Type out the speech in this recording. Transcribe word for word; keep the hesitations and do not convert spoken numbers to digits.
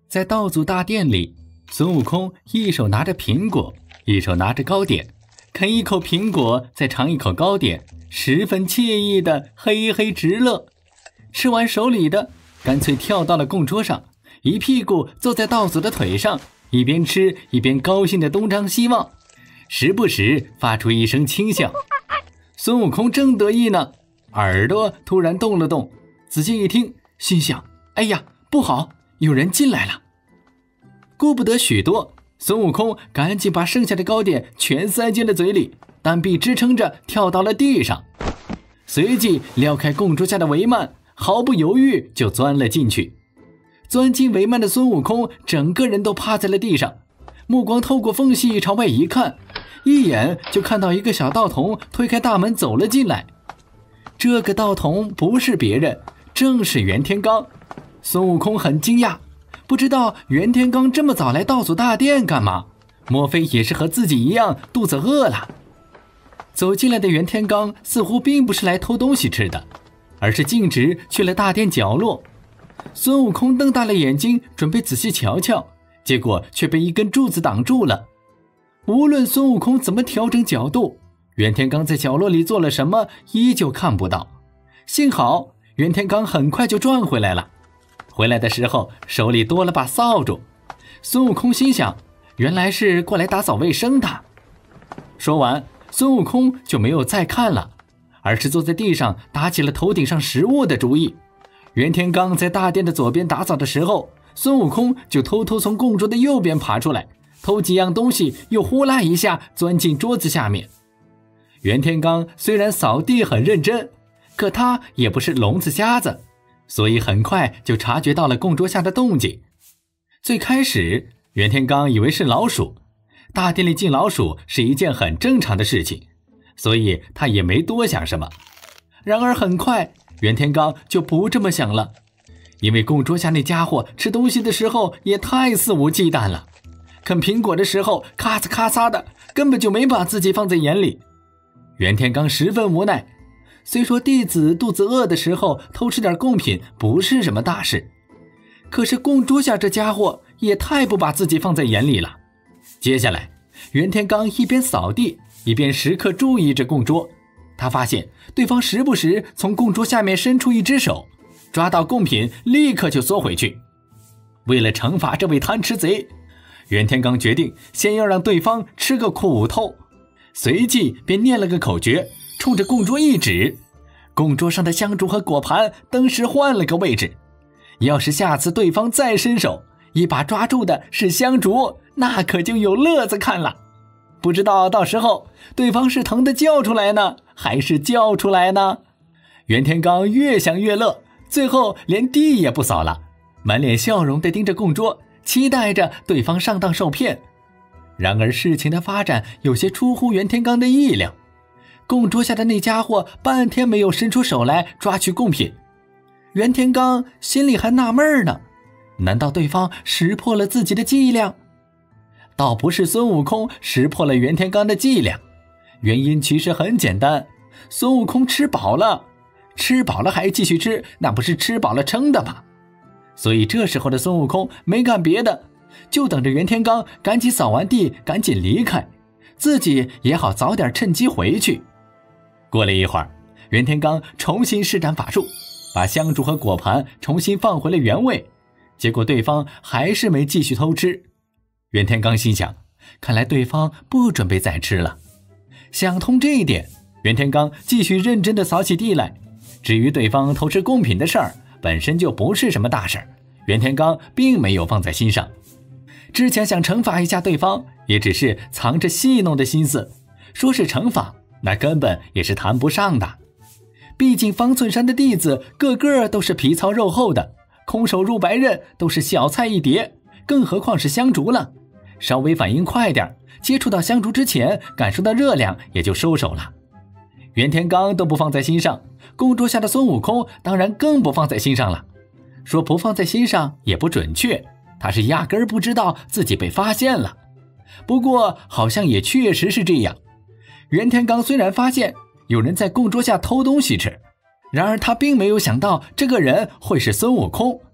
在道祖大殿里，孙悟空一手拿着苹果，一手拿着糕点，啃一口苹果，再尝一口糕点，十分惬意的嘿嘿直乐。吃完手里的，干脆跳到了供桌上，一屁股坐在道祖的腿上，一边吃一边高兴的东张西望，时不时发出一声轻笑。孙悟空正得意呢，耳朵突然动了动，仔细一听，心想：哎呀，不好，有人进来了。顾不得许多，孙悟空赶紧把剩下的糕点全塞进了嘴里，单臂支撑着跳到了地上，随即撩开供桌下的帷幔，毫不犹豫就钻了进去。钻进帷幔的孙悟空整个人都趴在了地上，目光透过缝隙朝外一看，一眼就看到一个小道童推开大门走了进来。这个道童不是别人，正是袁天罡。孙悟空很惊讶，不知道袁天罡这么早来道祖大殿干嘛，莫非也是和自己一样肚子饿了？走进来的袁天罡似乎并不是来偷东西吃的，而是径直去了大殿角落。孙悟空瞪大了眼睛，准备仔细瞧瞧，结果却被一根柱子挡住了。无论孙悟空怎么调整角度，袁天罡在角落里做了什么依旧看不到。幸好袁天罡很快就转回来了，回来的时候手里多了把扫帚。孙悟空心想，原来是过来打扫卫生的。说完，孙悟空就没有再看了，而是坐在地上打起了头顶上食物的主意。袁天罡在大殿的左边打扫的时候，孙悟空就偷偷从供桌的右边爬出来，偷几样东西，又呼啦一下钻进桌子下面。袁天罡虽然扫地很认真，可他也不是聋子瞎子，所以很快就察觉到了供桌下的动静。最开始袁天罡以为是老鼠，大殿里进老鼠是一件很正常的事情，所以他也没多想什么。然而很快袁天罡就不这么想了，因为供桌下那家伙吃东西的时候也太肆无忌惮了，啃苹果的时候咔嚓咔嚓的，根本就没把自己放在眼里。袁天罡十分无奈，虽说弟子肚子饿的时候偷吃点贡品不是什么大事，可是供桌下这家伙也太不把自己放在眼里了。接下来袁天罡一边扫地一边时刻注意着供桌，他发现对方时不时从供桌下面伸出一只手，抓到贡品立刻就缩回去。为了惩罚这位贪吃贼，袁天罡决定先要让对方吃个苦头，随即便念了个口诀，冲着供桌一指，供桌上的香烛和果盘登时换了个位置。要是下次对方再伸手，一把抓住的是香烛，那可就有乐子看了。不知道到时候对方是疼得叫出来呢，还是叫出来呢？袁天罡越想越乐，最后连地也不扫了，满脸笑容地盯着供桌，期待着对方上当受骗。然而事情的发展有些出乎袁天罡的意料，供桌下的那家伙半天没有伸出手来抓取贡品。袁天罡心里还纳闷呢，难道对方识破了自己的伎俩？倒不是孙悟空识破了袁天罡的伎俩，原因其实很简单，孙悟空吃饱了，吃饱了还继续吃，那不是吃饱了撑的吗？所以这时候的孙悟空没干别的，就等着袁天罡赶紧扫完地赶紧离开，自己也好早点趁机回去。过了一会儿，袁天罡重新施展法术，把香烛和果盘重新放回了原位，结果对方还是没继续偷吃。袁天罡心想，看来对方不准备再吃了。想通这一点，袁天罡继续认真地扫起地来。至于对方偷吃贡品的事儿，本身就不是什么大事儿，袁天罡并没有放在心上。之前想惩罚一下对方，也只是藏着戏弄的心思，说是惩罚，那根本也是谈不上的。毕竟方寸山的弟子个个都是皮糙肉厚的，空手入白刃都是小菜一碟，更何况是香烛了，稍微反应快点，接触到香烛之前感受到热量也就收手了。袁天罡都不放在心上，供桌下的孙悟空当然更不放在心上了。说不放在心上也不准确，他是压根儿不知道自己被发现了。不过好像也确实是这样，袁天罡虽然发现有人在供桌下偷东西吃，然而他并没有想到这个人会是孙悟空。